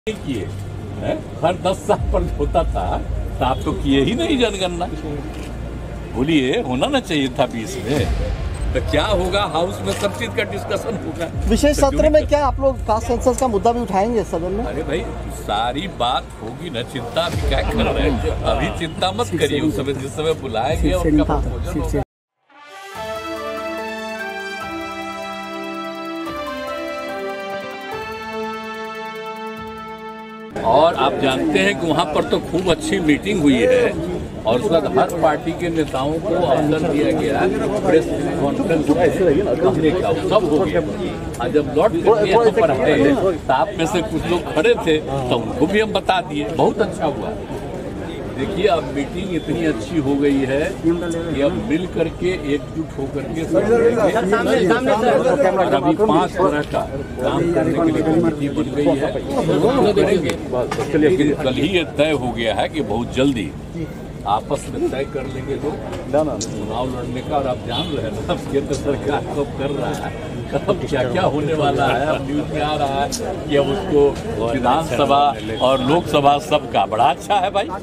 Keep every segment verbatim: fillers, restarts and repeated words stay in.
किए हैं? हर दस साल पर होता था तो आप तो किए ही नहीं जनगणना। बोलिए, होना ना चाहिए था बीस में। तो क्या होगा, हाउस में सब चीज का डिस्कशन होगा। विशेष सत्र में क्या आप लोग कास्ट सेंसस का मुद्दा भी उठाएंगे सदन में? अरे भाई, सारी बात होगी ना, चिंता अभी क्या कर रहे हैं? अभी चिंता मत करिए, उस समय जिस समय बुलाएंगे उनका प्रपोजल होगा। और आप जानते हैं कि वहाँ पर तो खूब अच्छी मीटिंग हुई है और उसके बाद हर पार्टी के नेताओं को अवसर दिया गया, प्रेस कॉन्फ्रेंस कहने का सब हो गया। और जब लौट कर यहाँ पर आए तो आप में से कुछ लोग खड़े थे तो उनको भी हम बता दिए, बहुत अच्छा हुआ। देखिए, अब मीटिंग इतनी अच्छी हो गई है कि अब मिल करके एकजुट होकर के और अभी पांच तरह का काम करने के लिए कमेटी बन गई है, करेंगे। लेकिन कल ही ये तय हो गया है कि बहुत जल्दी आपस में तय कर लेंगे लोग चुनाव लड़ने का। और आप जान रहे हैं ना, केंद्र सरकार कब कर रहा है, कब क्या क्या होने वाला है। अब न्यूज में आ रहा है कि अब उसको विधानसभा और लोकसभा सबका बड़ा अच्छा है भाई।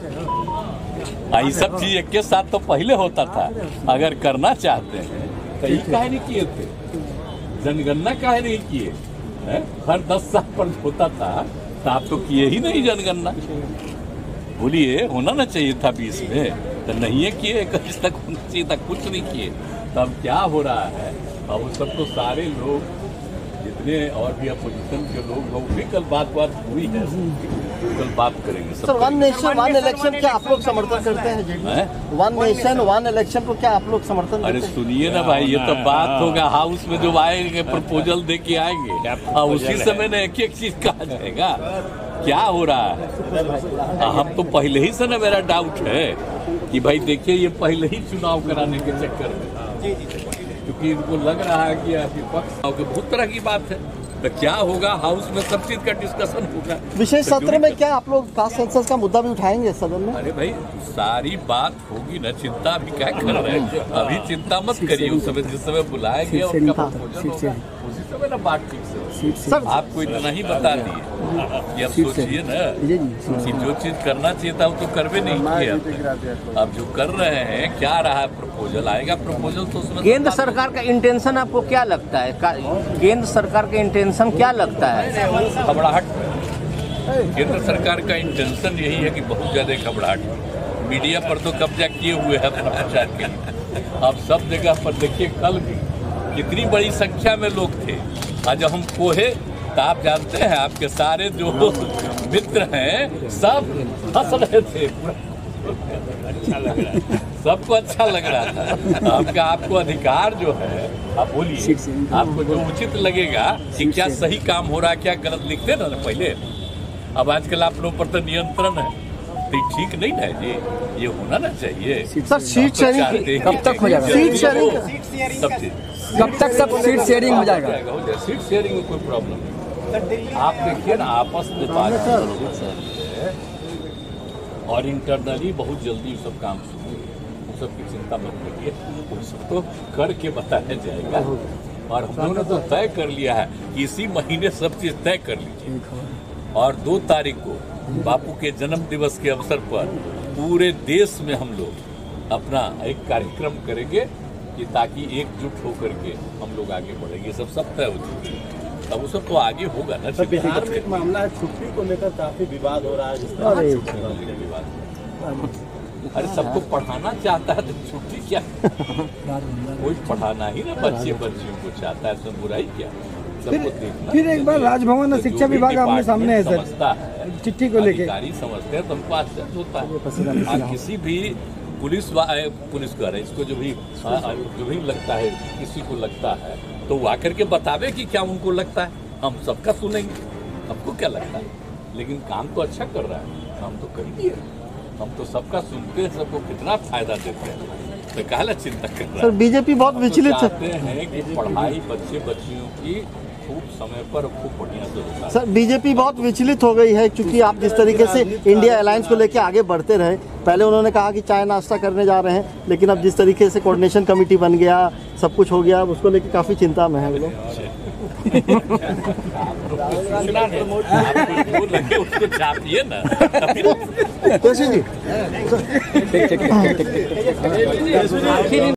ये सब चीज एक के साथ तो पहले होता था। अगर करना चाहते हैं तो ये काहे नहीं किए थे, जनगणना काहे नहीं किए हैं? हर दस साल पर होता था तो आप तो किए ही नहीं जनगणना। बोलिए, होना ना चाहिए था बीस में, तो नहीं है किए, इक्कीस तक होना चाहिए था, कुछ नहीं किए। तब क्या हो रहा है, अब वो सब तो सारे लोग जितने और भी अपोजिशन के लोग हैं, वो भी कल बात बात हुई है, कल बात करेंगे। Sir, one nation one election क्या आप लोग समर्थन करते हैं? वन नेशन वन इलेक्शन को क्या आप लोग समर्थन? अरे सुनिए ना भाई, ये तो बात होगा हाउस में जो आएंगे, प्रपोजल दे के आएंगे और उसी समय ना एक एक चीज कहा जाएगा। क्या हो रहा है, हम तो पहले ही से ना, मेरा डाउट है कि भाई देखिए, ये पहले ही चुनाव कराने के चक्कर में, क्योंकि इनको लग रहा है कि विपक्ष बहुत तरह की बात है। तो क्या होगा, हाउस में सब चीज का डिस्कशन होगा। विशेष सत्र में क्या आप लोग कास्ट सेंसस का मुद्दा भी उठाएंगे सदन में? अरे भाई, सारी बात होगी ना, चिंता अभी क्या कर रहे हैं? अभी चिंता मत करिए, उस समय जिस समय बुलाएंगे उनका प्रपोजल होगा, उसी समय ना बात ठीक से। सर, आपको इतना ही बता दिए कि अब सोचिए ना कि जो चीज करना चाहिए था वो तो करवे नहीं किए। अब जो कर रहे हैं, क्या रहा, प्रपोजल आएगा, प्रपोजल तो उसमें केंद्र सरकार का इंटेंशन आपको क्या लगता है? केंद्र सरकार का इंटेंशन क्या लगता है? घबराहट। केंद्र सरकार का इंटेंशन यही है कि बहुत ज्यादा घबराहट। मीडिया पर तो कब्जा किए हुए है भ्रष्टाचार के। अब सब जगह पर देखिए, कल भी कितनी बड़ी संख्या में लोग थे। आज जब हम कोहे तो आप जानते हैं, आपके सारे जो मित्र हैं सब हंस रहे थे, अच्छा लग रहा है, सबको अच्छा लग रहा था। आपका आपको अधिकार जो है, आप बोलिए, आपको जो उचित लगेगा कि क्या सही काम हो रहा है, क्या गलत, लिखते ना पहले। अब आजकल आप लोगों पर तो नियंत्रण है, तो ठीक नहीं है जी, ये होना ना चाहिए। सर, सीट शेयरिंग कब तक हो जाएगा? सीट शेयरिंग सब चीज कब तक सब सीट शेयरिंग हो जाएगा? सीट शेयरिंग में कोई प्रॉब्लम नहीं। आप देखिए ना, आपस में बात और इंटरनली बहुत जल्दी सब काम शुरू हो, उस सब की चिंता मत करिए, उस सब तो करके बताया जाएगा। और हम लोगों ने तो तय कर लिया है कि इसी महीने सब चीज तय कर लीजिए। और दो तारीख को बापू के जन्म दिवस के अवसर पर पूरे देश में हम लोग अपना एक कार्यक्रम करेंगे कि ताकि एकजुट होकर के हम लोग आगे बढ़ेंगे। सब सब तय हो चुके हैं, अब वो सब तो आगे होगा ना। बिहार में एक मामला है, छुट्टी को लेकर काफी विवाद हो रहा है। अरे सबको पढ़ाना चाहता है तो छुट्टी क्या, कोई पढ़ाना ही ना बच्चे बच्चियों को चाहता है, तो बुराई क्या। फिर, फिर एक बार राजभवन और शिक्षा विभाग आपने सामने है सर, समझता है चिट्ठी को लेकर, अधिकारी समझते हैं तो हमको आश्चर्य होता है। किसी भी पुलिस पुलिस कर है, इसको जो भी जो भी लगता है, किसी को लगता है तो वो आकर के बतावे कि क्या उनको लगता है। हम सबका सुनेंगे, हमको क्या लगता है, लेकिन काम तो अच्छा कर रहा है, काम तो कर दिए। हम तो सबका सुनते हैं, सबको कितना फायदा देते हैं, तो काहे चिंता कर रहा है। सर, बीजेपी बहुत विचलित है, चाहते हैं कि पढ़ाई बच्चे बच्चियों की खूब समय पर खूब बढ़िया से होता। सर, बीजेपी बहुत विचलित हो गई है, क्योंकि आप जिस तरीके से इंडिया अलायंस को लेकर आगे बढ़ते रहे, पहले उन्होंने कहा कि चाय नाश्ता करने जा रहे हैं, लेकिन अब जिस तरीके से कोऑर्डिनेशन कमेटी बन गया, सब कुछ हो गया, उसको लेकर काफी चिंता में है वो लोग। आपको जो लगे उसको छापिए ना। तुलसी जी आखिर